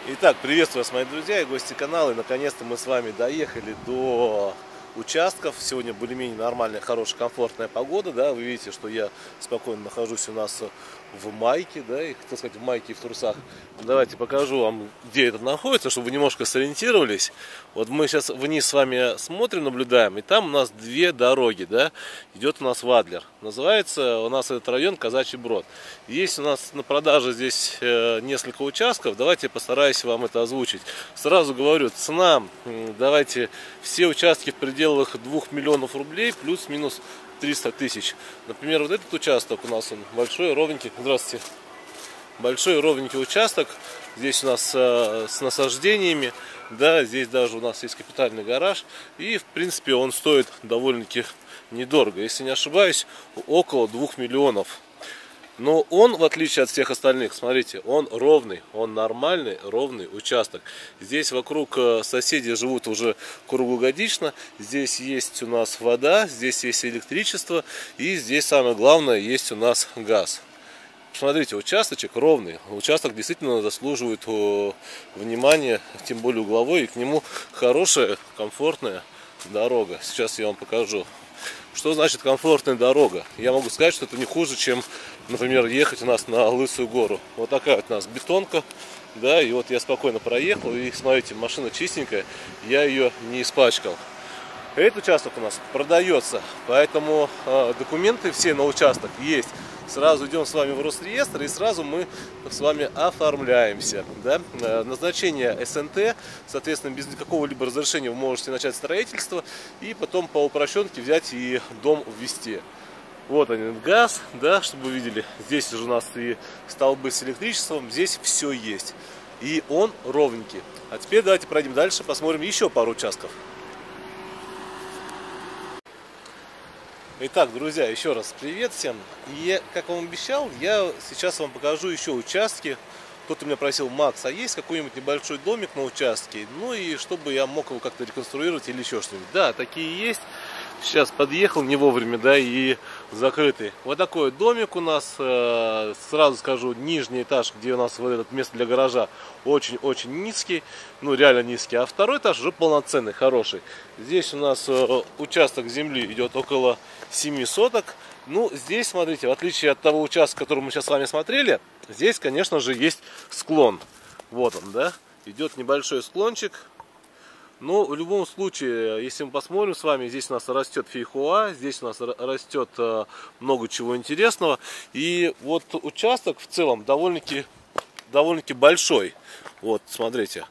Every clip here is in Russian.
Итак, приветствую вас, мои друзья и гости канала. И наконец-то мы с вами доехали до участков. Сегодня более-менее нормальная, хорошая, комфортная погода. Да? Вы видите, что я спокойно нахожусь у нас в майке, да, и, так сказать, в майке и в трусах. Давайте покажу вам, где это находится, чтобы вы немножко сориентировались. Вот мы сейчас вниз с вами смотрим, наблюдаем, и там у нас две дороги, да. Идет у нас в Адлер. Называется у нас этот район Казачий Брод. Есть у нас на продаже здесь несколько участков. Давайте я постараюсь вам это озвучить. Сразу говорю, цена, давайте, все участки в пределах 2 миллионов рублей, плюс-минус 300 тысяч. Например, вот этот участок у нас он большой, ровненький. Здравствуйте. Большой ровненький участок. Здесь у нас с насаждениями. Да, здесь даже у нас есть капитальный гараж. И в принципе он стоит довольно-таки недорого. Если не ошибаюсь, около 2 миллионов. Но он, в отличие от всех остальных, смотрите, он ровный, он нормальный, ровный участок. Здесь вокруг соседи живут уже круглогодично. Здесь есть у нас вода, здесь есть электричество. И здесь самое главное, есть у нас газ. Смотрите, участочек ровный. Участок действительно заслуживает внимания, тем более угловой. И к нему хорошая, комфортная дорога. Сейчас я вам покажу. Что значит комфортная дорога? Я могу сказать, что это не хуже, чем, например, ехать у нас на Лысую гору. Вот такая вот у нас бетонка. Да, и вот я спокойно проехал. И смотрите, машина чистенькая. Я ее не испачкал. Этот участок у нас продается. Поэтому документы все на участок есть. Сразу идем с вами в Росреестр и сразу мы с вами оформляемся. Да? Назначение СНТ, соответственно, без какого-либо разрешения вы можете начать строительство и потом по упрощенке взять и дом ввести. Вот они, газ, да, чтобы вы видели. Здесь уже у нас и столбы с электричеством, здесь все есть. И он ровненький. А теперь давайте пройдем дальше, посмотрим еще пару участков. Итак, друзья, еще раз привет всем. И как вам обещал, я сейчас вам покажу еще участки. Кто-то меня просил: Макс, а есть какой-нибудь небольшой домик на участке? Ну и чтобы я мог его как-то реконструировать или еще что-нибудь. Да, такие есть. Сейчас подъехал не вовремя, да, и закрытый. Вот такой домик у нас. Сразу скажу, нижний этаж, где у нас вот это место для гаража, очень-очень низкий. Ну, реально низкий. А второй этаж уже полноценный, хороший. Здесь у нас участок земли идет около 7 соток. Ну, здесь, смотрите, в отличие от того участка, который мы сейчас с вами смотрели, здесь, конечно же, есть склон. Вот он, да. Идет небольшой склончик. Но в любом случае, если мы посмотрим с вами, здесь у нас растет фейхоа, здесь у нас растет много чего интересного. И вот участок в целом довольно-таки большой. Вот, смотрите.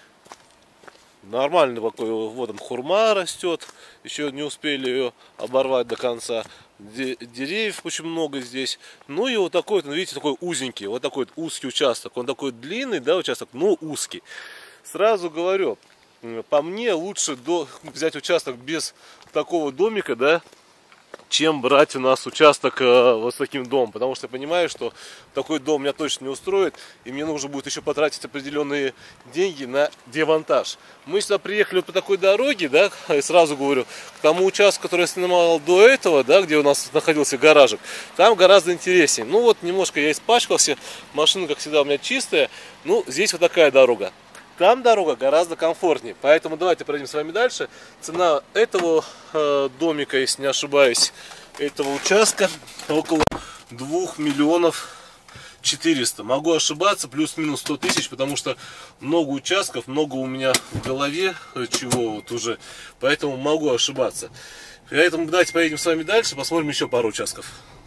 Нормальный такой, вот он, хурма растет. Еще не успели ее оборвать до конца. Деревьев очень много здесь. Ну и вот такой, видите, такой узенький, вот такой узкий участок. Он такой длинный, да, участок, но узкий. Сразу говорю, по мне лучше взять участок без такого домика, да, чем брать у нас участок вот с таким домом. Потому что я понимаю, что такой дом меня точно не устроит. И мне нужно будет еще потратить определенные деньги на демонтаж. Мы сюда приехали по такой дороге, да, и сразу говорю, к тому участку, который я снимал до этого, да, где у нас находился гаражик, там гораздо интереснее. Ну вот, немножко я испачкался, машина, как всегда, у меня чистая. Ну, здесь вот такая дорога. Там дорога гораздо комфортнее. Поэтому давайте пройдем с вами дальше. Цена этого домика, если не ошибаюсь, этого участка около 2 миллионов 400. Могу ошибаться, плюс-минус 100 тысяч, потому что много участков, много у меня в голове чего вот уже. Поэтому могу ошибаться. Поэтому давайте поедем с вами дальше, посмотрим еще пару участков.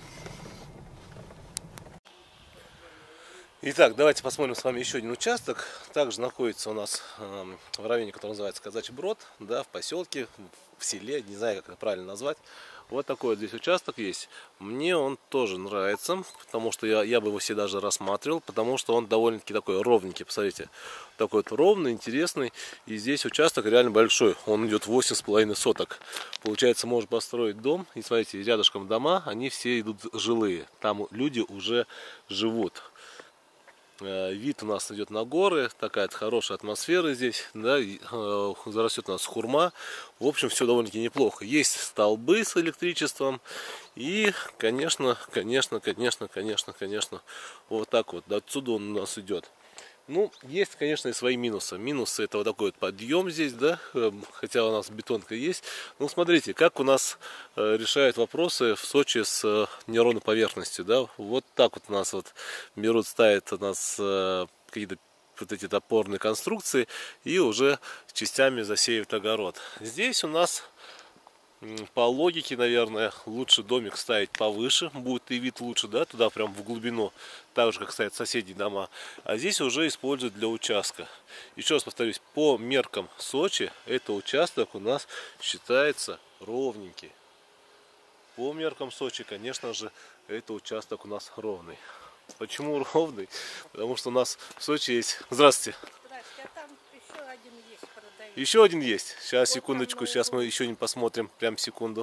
Итак, давайте посмотрим с вами еще один участок. Также находится у нас в районе, который называется Казачий Брод, да, в поселке, в селе, не знаю, как это правильно назвать. Вот такой вот здесь участок есть. Мне он тоже нравится, потому что я бы его все даже рассматривал, потому что он довольно-таки такой ровненький. Посмотрите, такой вот ровный, интересный. И здесь участок реально большой. Он идет 8,5 соток. Получается, можно построить дом. И смотрите, рядышком дома, они все идут жилые. Там люди уже живут. Вид у нас идет на горы, такая хорошая атмосфера здесь, да, зарастет у нас хурма. В общем, все довольно-таки неплохо. Есть столбы с электричеством. И, конечно, вот так вот, отсюда он у нас идет. Ну, есть, конечно, и свои минусы. Минусы — это вот такой вот подъем здесь, да, хотя у нас бетонка есть. Ну, смотрите, как у нас решают вопросы в Сочи с неровной поверхностью, да. Вот так вот у нас вот берут, ставят у нас какие-то вот эти опорные конструкции и уже частями засеивают огород. Здесь у нас по логике, наверное, лучше домик ставить повыше, будет и вид лучше, да, туда прям в глубину, так же, как ставят соседние дома. А здесь уже используют для участка. Еще раз повторюсь, по меркам Сочи, этот участок у нас считается ровненький. По меркам Сочи, конечно же, этот участок у нас ровный. Почему ровный? Потому что у нас в Сочи есть... Здравствуйте. Здравствуйте, а там еще один есть, продают. Еще один есть. Сейчас, Вот секундочку, там сейчас мы еще не посмотрим. Прям секунду.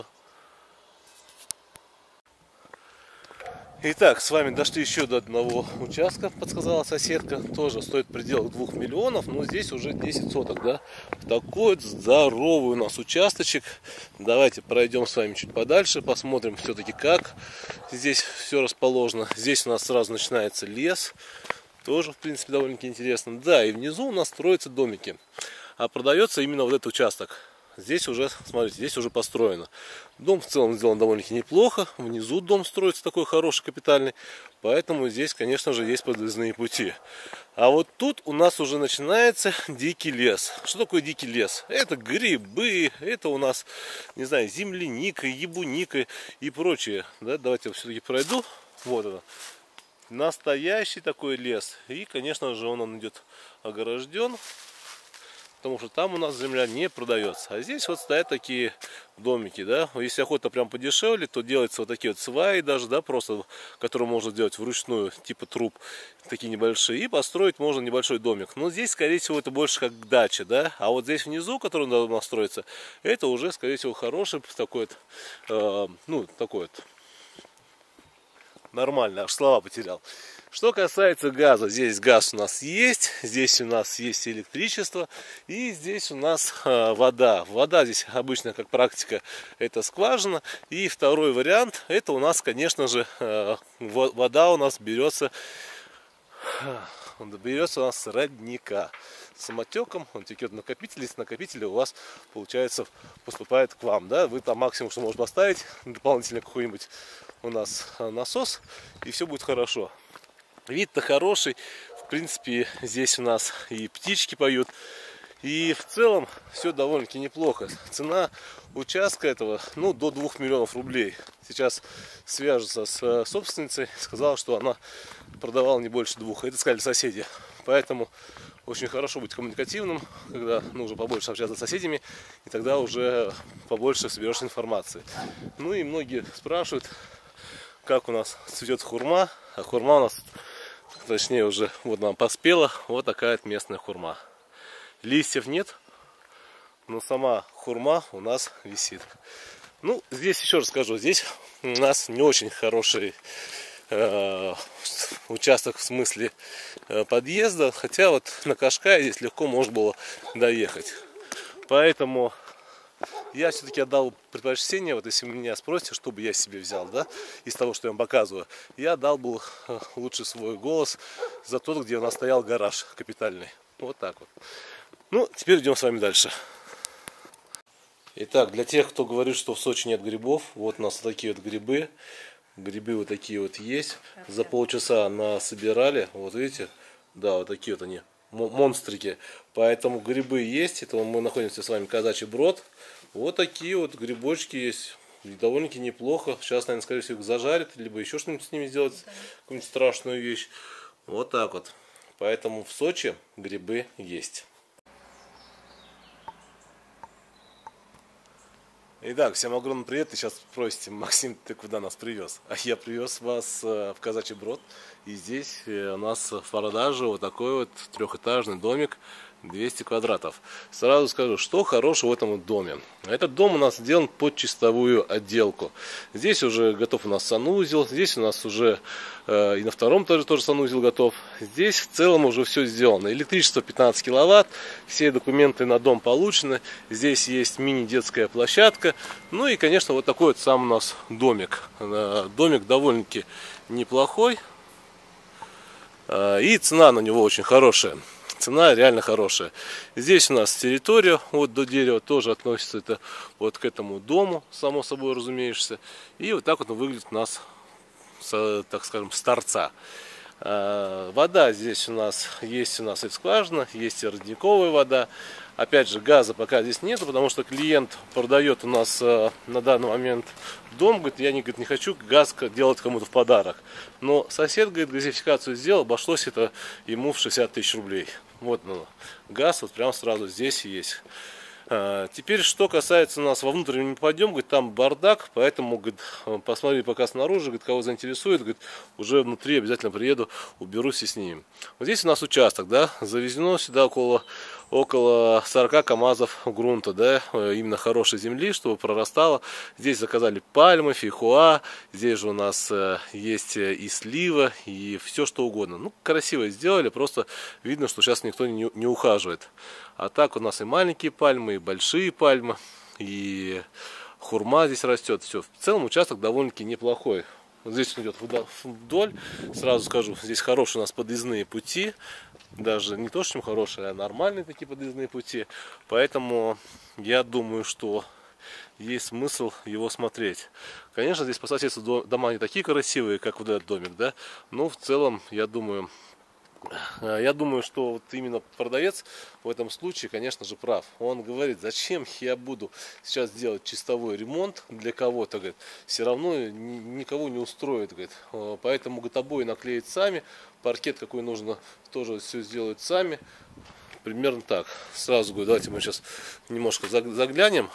Итак, с вами дошли еще до одного участка, подсказала соседка. Тоже стоит в пределах 2 миллионов, но здесь уже 10 соток, да. Такой вот здоровый у нас участочек. Давайте пройдем с вами чуть подальше, посмотрим все-таки, как здесь все расположено. Здесь у нас сразу начинается лес. Тоже, в принципе, довольно-таки интересно. Да, и внизу у нас строятся домики. А продается именно вот этот участок. Здесь уже, смотрите, здесь уже построено. Дом в целом сделан довольно-таки неплохо. Внизу дом строится такой хороший, капитальный. Поэтому здесь, конечно же, есть подъездные пути. А вот тут у нас уже начинается дикий лес. Что такое дикий лес? Это грибы, это у нас, не знаю, земляника, ебуника и прочее. Да, давайте я все-таки пройду. Вот это. Настоящий такой лес. И, конечно же, он идет огражден. Потому что там у нас земля не продается. А здесь вот стоят такие домики, да. Если охота прям подешевле, то делаются вот такие вот сваи даже, да, просто, которые можно сделать вручную, типа труб, такие небольшие. И построить можно небольшой домик. Но здесь, скорее всего, это больше как дача, да. А вот здесь внизу, который у нас строится, это уже, скорее всего, хороший такой вот, ну, такой вот, нормально, аж слова потерял. Что касается газа, здесь газ у нас есть, здесь у нас есть электричество и здесь у нас вода. Вода здесь обычно, как практика, это скважина. И второй вариант, это у нас, конечно же, вода у нас берется у нас с родника. Самотеком, он текет в накопитель, из накопителя у вас, получается, поступает к вам, да, вы там максимум, что можно поставить, дополнительно какой-нибудь у нас насос, и все будет хорошо. Вид-то хороший, в принципе, здесь у нас и птички поют, и в целом все довольно-таки неплохо. Цена участка этого, ну, до 2 миллионов рублей. Сейчас свяжется с собственницей, сказала, что она продавала не больше 2, это сказали соседи, поэтому очень хорошо быть коммуникативным, когда нужно побольше общаться с соседями, и тогда уже побольше соберешь информации. Ну и многие спрашивают, как у нас цветет хурма, а хурма у нас, точнее, уже вот нам поспела, вот такая местная хурма. Листьев нет, но сама хурма у нас висит. Ну, здесь еще раз скажу, здесь у нас не очень хороший участок в смысле подъезда, хотя вот на Кашкае здесь легко можно было доехать. Поэтому я все-таки отдал предпочтение, вот если меня спросите, что бы я себе взял, да, из того, что я вам показываю, я дал бы лучше свой голос за тот, где у нас стоял гараж капитальный. Вот так вот. Ну, теперь идем с вами дальше. Итак, для тех, кто говорит, что в Сочи нет грибов, вот у нас такие вот грибы. Грибы вот такие вот есть. За полчаса насобирали. Вот видите? Да, вот такие вот они. Монстрики. Поэтому грибы есть. Это мы находимся с вами Казачий Брод. Вот такие вот грибочки есть. Довольно-таки неплохо. Сейчас, наверное, скорее всего, их зажарят. Либо еще что-нибудь с ними сделать. Какую-нибудь страшную вещь. Вот так вот. Поэтому в Сочи грибы есть. Итак, всем огромный привет. И сейчас спросите, Максим, ты куда нас привез? А я привез вас в Казачий Брод. И здесь у нас в продаже вот такой вот трехэтажный домик, 200 квадратов. Сразу скажу, что хорошего в этом доме. Этот дом у нас сделан под чистовую отделку. Здесь уже готов у нас санузел. Здесь у нас уже и на втором этаже тоже санузел готов. Здесь в целом уже все сделано. Электричество 15 киловатт. Все документы на дом получены. Здесь есть мини-детская площадка. Ну и, конечно, вот такой вот сам у нас домик. Домик довольно-таки неплохой. И цена на него очень хорошая. Цена реально хорошая. Здесь у нас территория вот до дерева тоже относится это вот к этому дому, само собой разумеется. И вот так вот он выглядит у нас, так скажем, с торца. Вода здесь у нас есть и скважина, есть и родниковая вода. Опять же, газа пока здесь нету, потому что клиент продает у нас на данный момент дом. Говорит, я не хочу газ делать кому-то в подарок. Но сосед, говорит, газификацию сделал, обошлось это ему в 60 тысяч рублей. Вот газ вот прямо сразу здесь есть. Теперь, что касается нас во внутреннем не пойдем, говорит, там бардак, поэтому, говорит, посмотри пока снаружи, говорит, кого заинтересует, говорит, уже внутри обязательно приеду, уберусь и снимем. Вот здесь у нас участок, да, завезено сюда около 40 КАМАЗов грунта, да, именно хорошей земли, чтобы прорастало. Здесь заказали пальмы, фейхоа, здесь же у нас есть и слива, и все что угодно. Ну, красиво сделали, просто видно, что сейчас никто не ухаживает. А так у нас и маленькие пальмы, и большие пальмы, и хурма здесь растет. Все. В целом участок довольно-таки неплохой. Вот здесь он идет вдоль. Сразу скажу, здесь хорошие у нас подъездные пути. Даже не то, что хорошие, а нормальные такие подъездные пути. Поэтому я думаю, что есть смысл его смотреть. Конечно, здесь по соседству дома не такие красивые, как вот этот домик, да. Но в целом, я думаю, что вот именно продавец в этом случае, конечно же, прав. Он говорит, зачем я буду сейчас делать чистовой ремонт для кого-то, говорит, все равно никого не устроит, говорит. Поэтому, говорит, обои наклеить сами, паркет какой нужно, тоже все сделают сами. Примерно так. Сразу говорю, давайте мы сейчас немножко заглянем.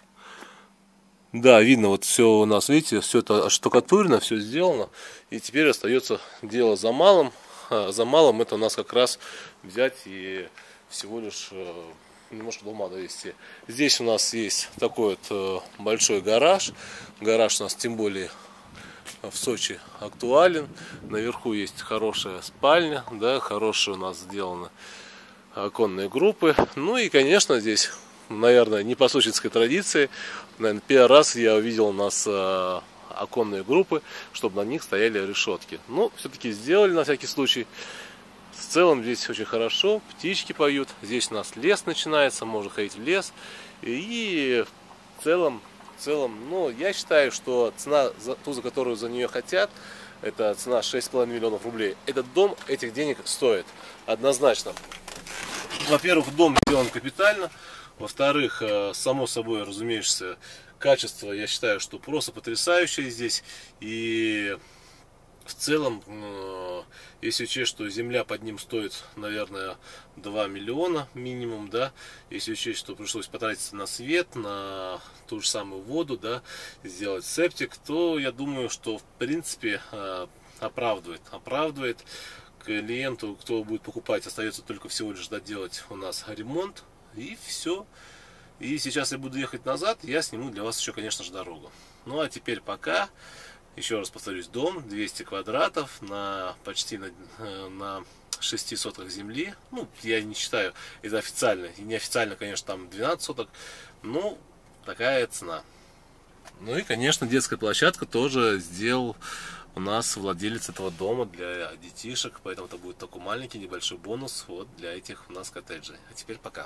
Да, видно, вот все у нас, видите, все это оштукатурено, все сделано. И теперь остается дело за малым. За малым это у нас как раз взять и всего лишь немножко до ума довести. Здесь у нас есть такой вот большой гараж. Гараж у нас тем более в Сочи актуален. Наверху есть хорошая спальня, да, хорошие у нас сделаны оконные группы. Ну и, конечно, здесь, наверное, не по сочинской традиции, наверное, первый раз я увидел у нас оконные группы, чтобы на них стояли решетки. Но все-таки сделали на всякий случай. В целом здесь очень хорошо, птички поют. Здесь у нас лес начинается, можно ходить в лес. И в целом, ну, я считаю, что цена, за которую за нее хотят, это цена 6,5 миллионов рублей. Этот дом этих денег стоит. Однозначно. Во-первых, дом сделан капитально. Во-вторых, само собой, разумеется, качество, я считаю, что просто потрясающее здесь. И в целом, если учесть, что земля под ним стоит, наверное, 2 миллиона минимум, да, если учесть, что пришлось потратиться на свет, на ту же самую воду, да, сделать септик, то я думаю, что в принципе оправдывает. Клиенту, кто будет покупать, остается только всего лишь доделать у нас ремонт, и все. И сейчас я буду ехать назад, я сниму для вас еще, конечно же, дорогу. Ну а теперь пока, еще раз повторюсь, дом 200 квадратов на почти на 6 соток земли. Ну, я не считаю, это официально, и неофициально, конечно, там 12 соток, ну, такая цена. Ну и, конечно, детская площадка тоже сделал у нас владелец этого дома для детишек, поэтому это будет такой маленький небольшой бонус вот для этих у нас коттеджей. А теперь пока.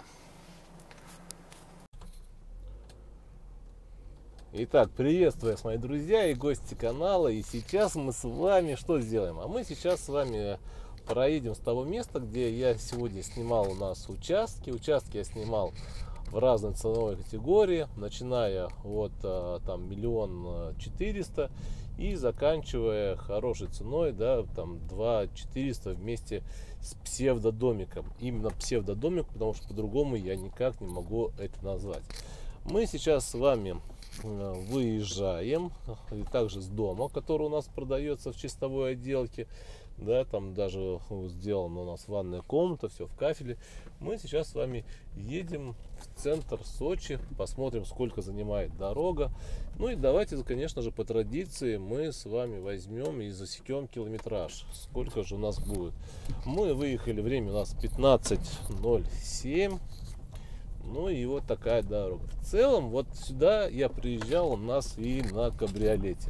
Итак, приветствую вас, мои друзья и гости канала. И сейчас мы с вами что сделаем? А мы сейчас с вами проедем с того места, где я сегодня снимал у нас участки. Участки я снимал в разной ценовой категории, начиная от там 1 400 000 и заканчивая хорошей ценой, да, там 2 400 вместе с псевдодомиком. Именно псевдодомик, потому что по-другому я никак не могу это назвать. Мы сейчас с вами выезжаем также с дома, который у нас продается в чистовой отделке, да, там даже сделана у нас ванная комната, все в кафеле. Мы сейчас с вами едем в центр Сочи, посмотрим, сколько занимает дорога. Ну и давайте, конечно же, по традиции мы с вами возьмем и засекем километраж, сколько же у нас будет. Мы выехали, время у нас 15:07. Ну и вот такая дорога. В целом, вот сюда я приезжал у нас и на кабриолете.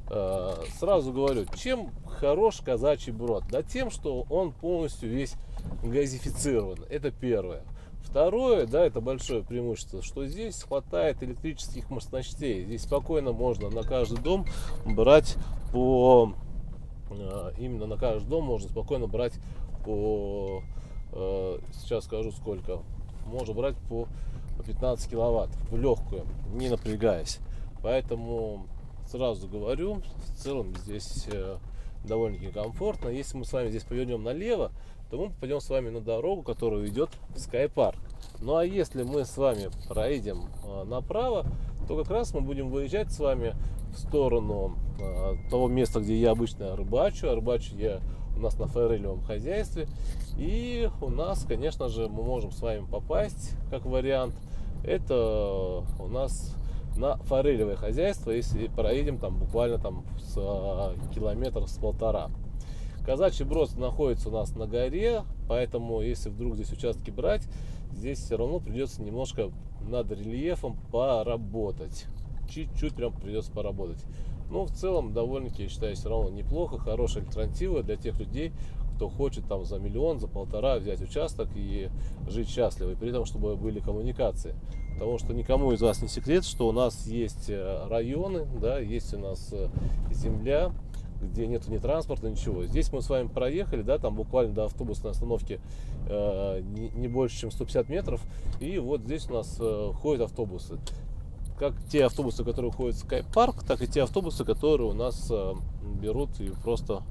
Сразу говорю, чем хорош казачий брод? Да тем, что он полностью весь газифицирован. Это первое. Второе, да, это большое преимущество, что здесь хватает электрических мощностей. Здесь спокойно можно на каждый дом брать по... Именно на каждый дом можно спокойно брать по... Сейчас скажу сколько. Можно брать по 15 киловатт в легкую, не напрягаясь. Поэтому сразу говорю, в целом здесь довольно-таки комфортно. Если мы с вами здесь повернем налево, то мы попадем с вами на дорогу, которая ведет в Скайпарк. Ну а если мы с вами проедем направо, то как раз мы будем выезжать с вами в сторону того места, где я обычно рыбачу. А рыбачу я у нас на форелевом хозяйстве. И у нас, конечно же, мы можем с вами попасть, как вариант, это у нас на форелевое хозяйство, если проедем там буквально там с километра с полтора. Казачий Брод находится у нас на горе, поэтому если вдруг здесь участки брать, здесь все равно придется немножко над рельефом поработать. Чуть-чуть прям придется поработать. Но в целом довольно-таки, я считаю, все равно неплохо, хорошая альтернатива для тех людей, кто хочет там за миллион, за полтора взять участок и жить счастливо, и при этом, чтобы были коммуникации. Потому что никому из вас не секрет, что у нас есть районы, да, есть у нас земля, где нету ни транспорта, ничего. Здесь мы с вами проехали, да, там буквально до автобусной остановки не больше, чем 150 метров, и вот здесь у нас ходят автобусы. Как те автобусы, которые ходят в Скайпарк, так и те автобусы, которые у нас берут и просто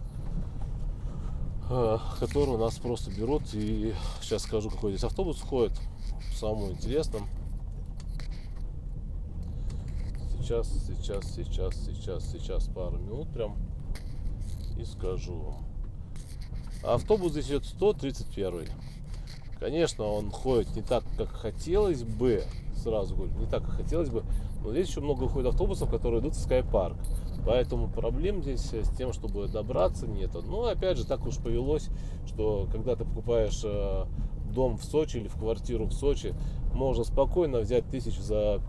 которые у нас просто берут. И сейчас скажу, какой здесь автобус ходит, самому интересному. Сейчас пару минут прям и скажу вам. Автобус здесь идет 131. Конечно, он ходит не так, как хотелось бы, сразу говорю, не так, как хотелось бы, но здесь еще много ходит автобусов, которые идут в Скайпарк. Поэтому проблем здесь с тем, чтобы добраться, нету. Но опять же, так уж повелось, что когда ты покупаешь дом в Сочи или в квартиру в Сочи, можно спокойно взять за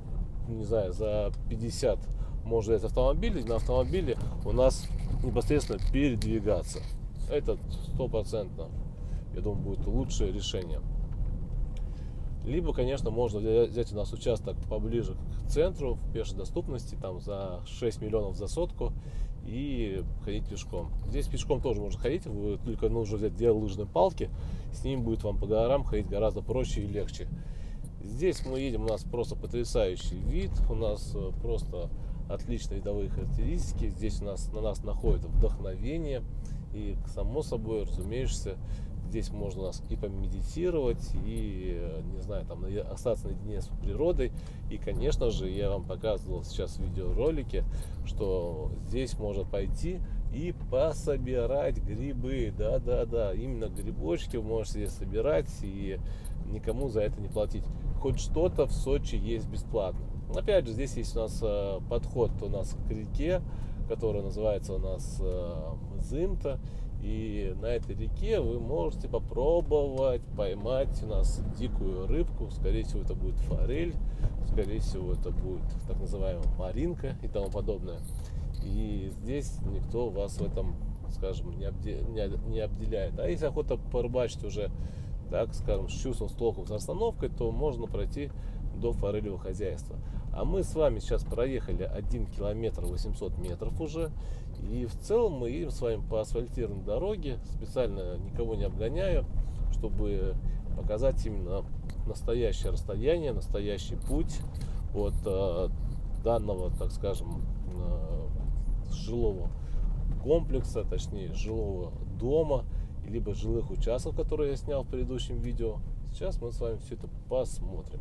50 можно взять автомобиль, и на автомобиле у нас непосредственно передвигаться. Это 100%, я думаю, будет лучшее решение. Либо, конечно, можно взять у нас участок поближе к центру, в пешей доступности, там за 6 миллионов за сотку, и ходить пешком. Здесь пешком тоже можно ходить, только нужно взять 2 лыжные палки, с ними будет вам по горам ходить гораздо проще и легче. Здесь мы едем, у нас просто потрясающий вид, у нас просто отличные видовые характеристики. Здесь на нас находит вдохновение, и само собой, разумеется, здесь можно у нас и помедитировать, и, не знаю, там остаться наедине с природой. И, конечно же, я вам показывал сейчас в видеоролике, что здесь можно пойти и пособирать грибы. Да, именно грибочки вы можете здесь собирать и никому за это не платить. Хоть что-то в Сочи есть бесплатно. Опять же, здесь есть у нас подход у нас к реке, которая называется у нас Мзымта. И на этой реке вы можете попробовать поймать у нас дикую рыбку. Скорее всего, это будет форель, скорее всего, это будет так называемая маринка и тому подобное. И здесь никто вас в этом, скажем, не обделяет. А если охота порыбачить уже, так скажем, с чувством, с толком, с расстановкой, то можно пройти до форелевого хозяйства. А мы с вами сейчас проехали 1 километр 800 метров уже. И в целом мы едем с вами по асфальтированной дороге. Специально никого не обгоняю, чтобы показать именно настоящее расстояние, настоящий путь от данного, так скажем, жилого комплекса, точнее жилого дома, либо жилых участков, которые я снял в предыдущем видео. Сейчас мы с вами все это посмотрим.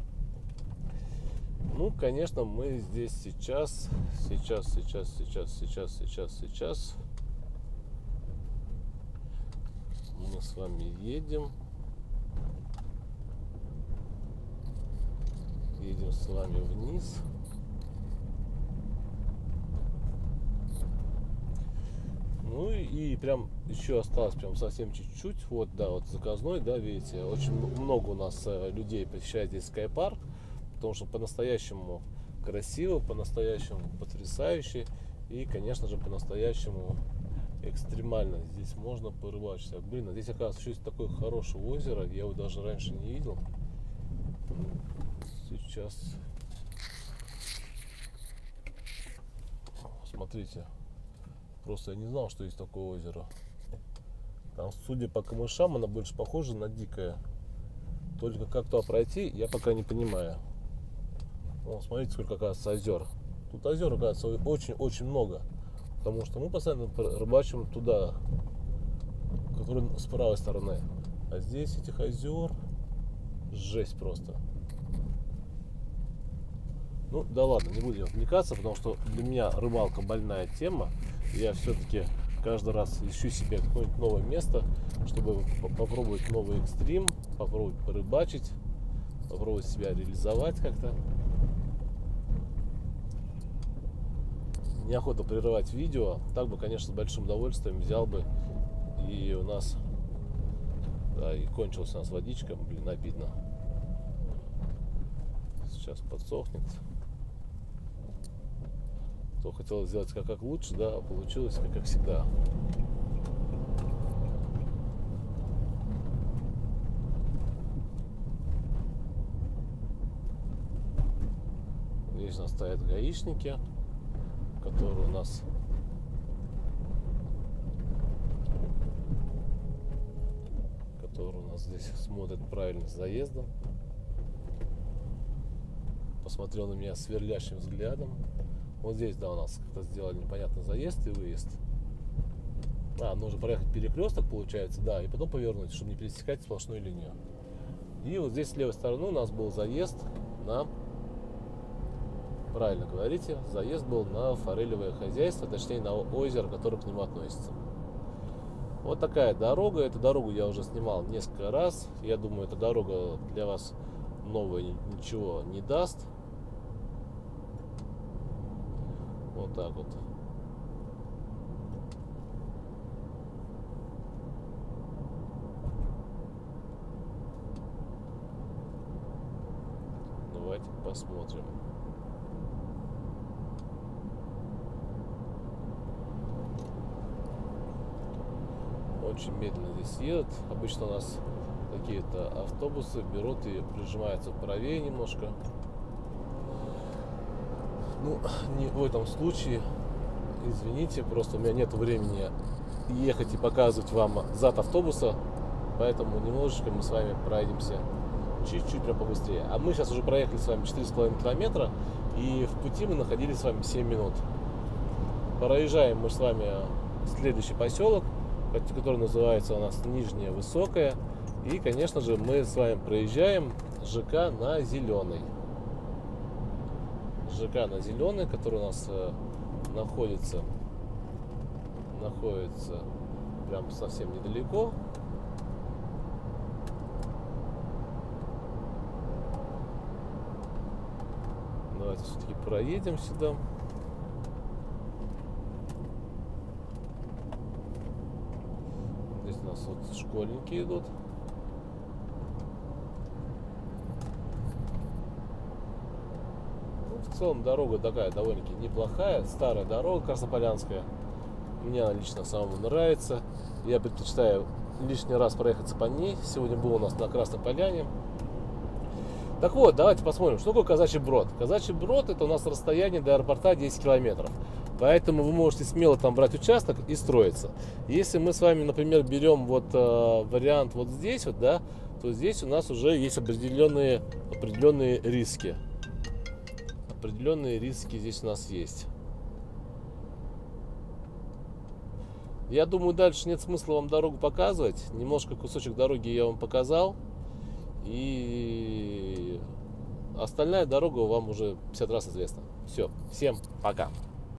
Ну, конечно, мы здесь сейчас мы с вами едем с вами вниз. Ну и прям еще осталось прям совсем чуть-чуть. Вот, да, вот заказной, да, видите, очень много у нас людей посещает здесь Скайпарк, потому что по-настоящему красиво, по-настоящему потрясающе. И, конечно же, по-настоящему экстремально здесь можно порыбачить. Блин, а здесь, оказывается, еще есть такое хорошее озеро. Я его даже раньше не видел. Сейчас смотрите. Просто я не знал, что есть такое озеро. Там, судя по камышам, она больше похожа на дикое. Только как туда пройти, я пока не понимаю. Вон, смотрите, сколько, оказывается, озер. Тут озер, оказывается, очень-очень много. Потому что мы постоянно рыбачим туда, который с правой стороны. А здесь этих озер жесть просто. Ну да ладно, не будем вникаться, потому что для меня рыбалка больная тема. Я все-таки каждый раз ищу себе какое-нибудь новое место, чтобы попробовать новый экстрим, попробовать порыбачить, попробовать себя реализовать как-то. Неохота прерывать видео. Так бы, конечно, с большим удовольствием взял бы. И у нас, да, и кончилась у нас водичка. Блин, обидно. Сейчас подсохнет. То хотел сделать как лучше, да, а получилось как всегда. Здесь у нас стоят гаишники, которые у нас здесь смотрят правильность заезда. Посмотрел на меня сверлящим взглядом. Вот здесь, да, у нас как-то сделали непонятный заезд и выезд. Нужно проехать перекресток, получается, да, и потом повернуть, чтобы не пересекать сплошную линию. И вот здесь с левой стороны у нас был заезд на... Правильно говорите, заезд был на форелевое хозяйство, точнее на озеро, которое к нему относится. Вот такая дорога. Эту дорогу я уже снимал несколько раз. Я думаю, эта дорога для вас новая ничего не даст. Вот так вот. Давайте посмотрим. Очень медленно здесь едут. Обычно у нас какие-то автобусы берут и прижимаются правее немножко. Ну, не в этом случае, извините, просто у меня нет времени ехать и показывать вам зад автобуса, поэтому немножечко мы с вами пройдемся чуть-чуть прям побыстрее. А мы сейчас уже проехали с вами 4,5 километра, и в пути мы находились с вами 7 минут. Проезжаем мы с вами следующий поселок, который называется у нас Нижняя Высокая, и, конечно же, мы с вами проезжаем ЖК на Зеленый. ЖК на Зеленый, который у нас находится прям совсем недалеко. Давайте все-таки проедем сюда. Здесь у нас вот школьники идут. В целом дорога такая довольно-таки неплохая, старая дорога Краснополянская. Мне она лично самому нравится. Я предпочитаю лишний раз проехаться по ней. Сегодня был у нас на Красной Поляне. Так вот, давайте посмотрим, что такое Казачий Брод. Казачий Брод — это у нас расстояние до аэропорта 10 километров. Поэтому вы можете смело там брать участок и строиться. Если мы с вами, например, берем вот вариант вот здесь вот, да, то здесь у нас уже есть определенные риски. Определенные риски здесь у нас есть. Я думаю, дальше нет смысла вам дорогу показывать. Немножко кусочек дороги я вам показал. И остальная дорога вам уже 50 раз известна. Все, всем пока.